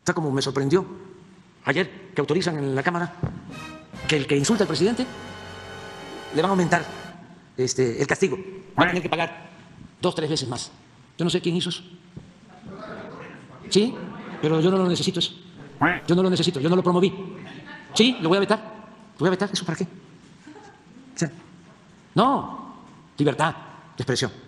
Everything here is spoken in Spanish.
sea, como me sorprendió ayer que autorizan en la Cámara que el que insulta al presidente le van a aumentar el castigo. Va a tener que pagar 2 o 3 veces más. Yo no sé quién hizo eso. Sí, pero yo no lo necesito eso. Yo no lo necesito, yo no lo promoví. Sí, lo voy a vetar. Lo voy a vetar, ¿eso para qué? O sea, no, libertad de expresión.